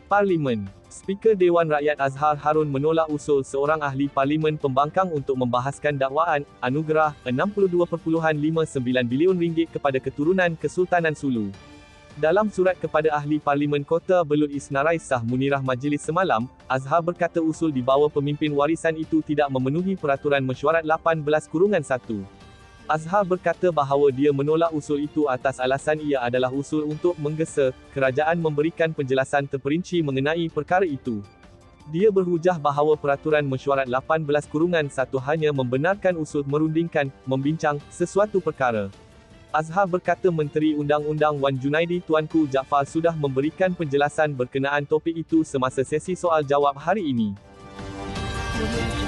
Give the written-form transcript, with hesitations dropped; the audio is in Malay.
Parlimen. Speaker Dewan Rakyat Azhar Harun menolak usul seorang ahli Parlimen Pembangkang untuk membahaskan dakwaan anugerah RM62.59 bilion kepada keturunan Kesultanan Sulu. Dalam surat kepada ahli Parlimen Kota Belud Isnarai Sah Munirah Majlis semalam, Azhar berkata usul di bawah pemimpin warisan itu tidak memenuhi peraturan mesyuarat 18-1. Azhar berkata bahawa dia menolak usul itu atas alasan ia adalah usul untuk menggesa kerajaan memberikan penjelasan terperinci mengenai perkara itu. Dia berhujah bahawa peraturan mesyuarat 18-1 hanya membenarkan usul merundingkan, membincang, sesuatu perkara. Azhar berkata Menteri Undang-Undang Wan Junaidi Tuanku Jaafar sudah memberikan penjelasan berkenaan topik itu semasa sesi soal jawab hari ini.